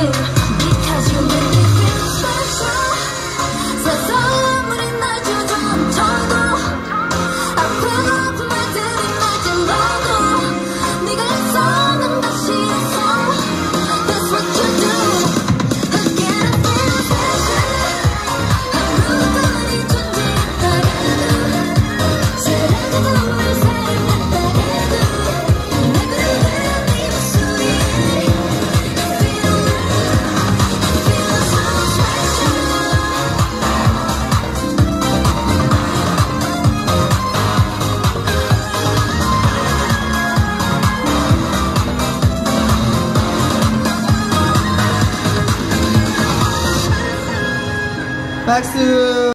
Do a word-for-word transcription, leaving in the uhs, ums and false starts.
because you make me feel special. 세상 아무리 날 주저앉혀도 아픈 아픈 말들이 맞은 너도 네가 있어 난 다시 있어. That's what you do. Again I feel special. 하루가 네 존재했다 해도 사랑해도 날 사랑했다 해도 내 그릇에 네 목소리 I feel love, I feel so special. 박수.